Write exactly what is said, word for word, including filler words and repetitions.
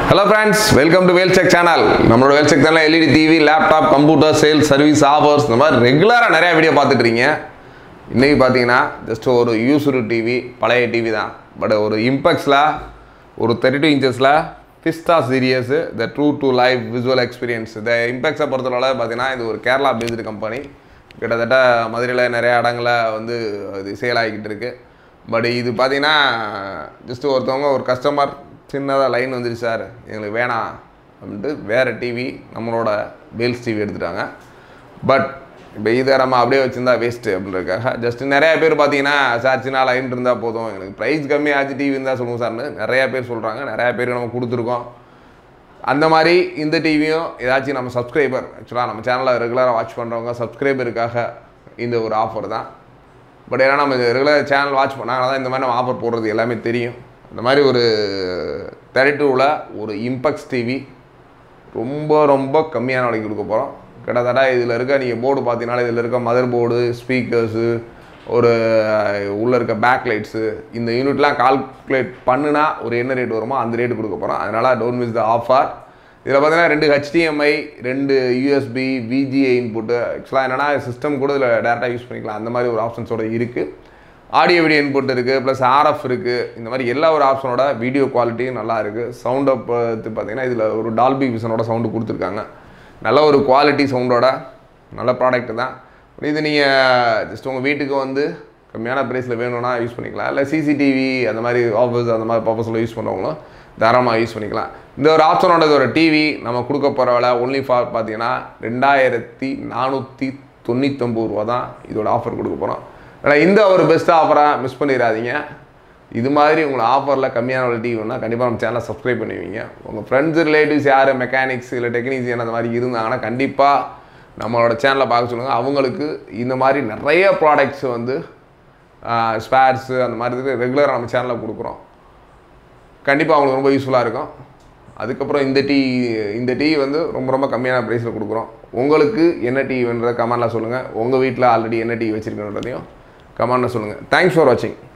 Hello friends, welcome to Whale Check channel. நம்மளோட Whale Check channel L E D T V, laptop, computer, sales, service, offers இந்த மாதிரி ரெகுலரா நிறைய video பார்த்துட்டு இருக்கீங்க. இன்னைக்கு பாத்தீங்கன்னா ஜஸ்ட் ஒரு யூஸ்டு டிவி, பழைய டிவி தான். பட் ஒரு இம்பெக்ஸ்ல ஒரு thirty-two inchesல Vista series, the true to live visual experience. The Impex பொறுத்தவரை பாத்தீங்கன்னா இது ஒரு கேரளா பேஸ்டு கம்பெனி. கிட்டத்தட்ட மதுரையில நிறைய இடங்கள்ல வந்து இது சேல் ஆகிட்டு இருக்கு. பட் இது பாத்தீங்கன்னா ஜஸ்ட் ஒருத்தவங்க ஒரு கஸ்டமர் சின்னதாக லைன் வந்துருச்சு சார் எங்களுக்கு வேணாம் அப்படின்ட்டு வேறு டிவி நம்மளோட வேல்ஸ் டிவி எடுத்துட்டாங்க. பட் இப்போ இதை நம்ம அப்படியே வச்சுருந்தா வேஸ்ட்டு அப்படின்றதுக்காக ஜஸ்ட்டு நிறையா பேர் பார்த்தீங்கன்னா சார் சின்ன லைன் இருந்தால் போதும் எனக்கு ப்ரைஸ் கம்மியாச்சு டிவி இருந்தால் சொல்லுவோம் சார்னு நிறையா பேர் சொல்கிறாங்க. நிறையா பேருக்கு நம்ம கொடுத்துருக்கோம். அந்த மாதிரி இந்த டிவியும் ஏதாச்சும் நம்ம சப்ஸ்கிரைபர் ஆக்சுவலாக நம்ம சேனலில் ரெகுலராக வாட்ச் பண்ணுறவங்க சப்ஸ்கிரைபருக்காக இந்த ஒரு ஆஃபர் தான். பட் ஏன்னா நம்ம ரெகுலர் சேனல் வாட்ச் பண்ணாங்கன்னா தான் இந்த மாதிரி நம்ம ஆஃபர் போடுறது எல்லாமே தெரியும். இந்த மாதிரி ஒரு தேர்ட்டி-டூவில் ஒரு இம்பெக்ஸ் டிவி ரொம்ப ரொம்ப கம்மியான விலைக்கு கொடுக்க போகிறோம். கிட்டத்தட்ட இதில் இருக்க நீங்கள் போர்டு பார்த்தீங்கன்னா இதில் இருக்க மதர் போர்டு, ஸ்பீக்கர்ஸு, ஒரு உள்ளே இருக்க பேக் லைட்ஸு, இந்த யூனிட்லாம் கால்குலேட் பண்ணுனா ஒரு என்ன ரேட் வருமோ அந்த ரேட்டு கொடுக்க போகிறோம். அதனால் டோன்ட் மிஸ் த ஆஃபர். இதில் பார்த்தீங்கன்னா ரெண்டு ஹெச்டிஎம்ஐ, ரெண்டு யூஎஸ்பி, விஜிஏ இன்புட்டு. ஆக்சுவலாக என்னென்னா சிஸ்டம் கூட இதில் டேரெக்டாக யூஸ் பண்ணிக்கலாம். அந்த மாதிரி ஒரு ஆப்ஷன்ஸோடு இருக்குது. ஆடியோ வீடியோ இன்புட் இருக்குது, ப்ளஸ் ஆர்எஃப் இருக்குது. இந்த மாதிரி எல்லா ஒரு ஆப்ஷனோட வீடியோ குவாலிட்டியும் நல்லா இருக்குது. சவுண்டை பார்த்து பார்த்தீங்கன்னா இதில் ஒரு டால்பி விஷனோட சவுண்டு கொடுத்துருக்காங்க. நல்ல ஒரு குவாலிட்டி சவுண்டோட நல்ல ப்ராடக்ட் தான். இது நீங்கள் ஜஸ்ட் உங்கள் வீட்டுக்கு வந்து கம்மியான ப்ரைஸில் வேணும்னா யூஸ் பண்ணிக்கலாம். இல்லை சிசிடிவி அந்த மாதிரி ஆஃபீஸ் அந்த மாதிரி பர்பஸில் யூஸ் பண்ணுறவங்களும் தாராளமாக யூஸ் பண்ணிக்கலாம். இந்த ஒரு ஆப்ஷனோட ஒரு டிவி நம்ம கொடுக்க போகிற விலை ஒன்லி ஃபார் பார்த்தீங்கன்னா ரெண்டாயிரத்தி நானூற்றி தொண்ணூற்றொம்பது ரூபா தான் இதோட ஆஃபர் கொடுக்க போகிறோம். ஆனால் இந்த ஒரு பெஸ்ட் ஆஃபராக மிஸ் பண்ணிடாதீங்க. இது மாதிரி உங்களை ஆஃபரில் கம்மியான ஒரு டிவினா கண்டிப்பாக நம்ம சேனலை சப்ஸ்கிரைப் பண்ணுவீங்க. உங்கள் ஃப்ரெண்ட்ஸ் ரிலேட்டிவ்ஸ் யார் மெக்கானிக்ஸ் இல்லை டெக்னீஷியன் அந்த மாதிரி இருந்தாங்கன்னா கண்டிப்பாக நம்மளோட சேனலை பார்க்க சொல்லுங்கள். அவங்களுக்கு இந்த மாதிரி நிறைய ப்ராடக்ட்ஸ் வந்து ஸ்பேர்ஸு அந்த மாதிரி ரெகுலராக நம்ம சேனலில் கொடுக்குறோம். கண்டிப்பாக அவங்களுக்கு ரொம்ப யூஸ்ஃபுல்லாக இருக்கும். அதுக்கப்புறம் இந்த டீ இந்த டீ வந்து ரொம்ப ரொம்ப கம்மியான ப்ரைஸில் கொடுக்குறோம். உங்களுக்கு என்ன டீ வேணுன்றத கமெண்டில் சொல்லுங்கள். உங்கள் வீட்டில் ஆல்ரெடி என்ன டீ வச்சுருக்கன்றதையும் கமெண்டில் சொல்லுங்கள். தேங்க்ஸ் ஃபார் வாட்சிங்.